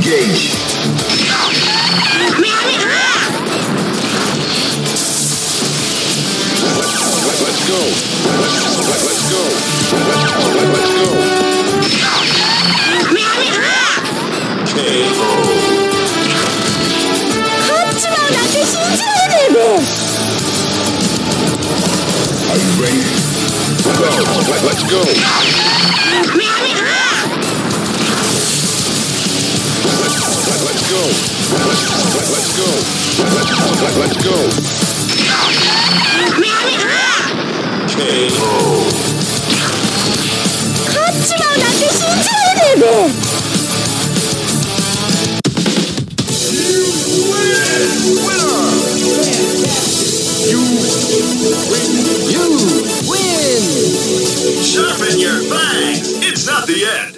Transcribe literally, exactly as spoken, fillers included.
Engage. Let's go. Let's, let's go. Let's, let's go. K O. 勝っちまうなんて信じられねえべ。 Are you ready? Go. Let, let's go. Let, let, let's go. Let, let's go. Let, let's go. K O. 勝っちまうなんて信じられねえべ。 You win! Sharpen your fangs! It's not the end!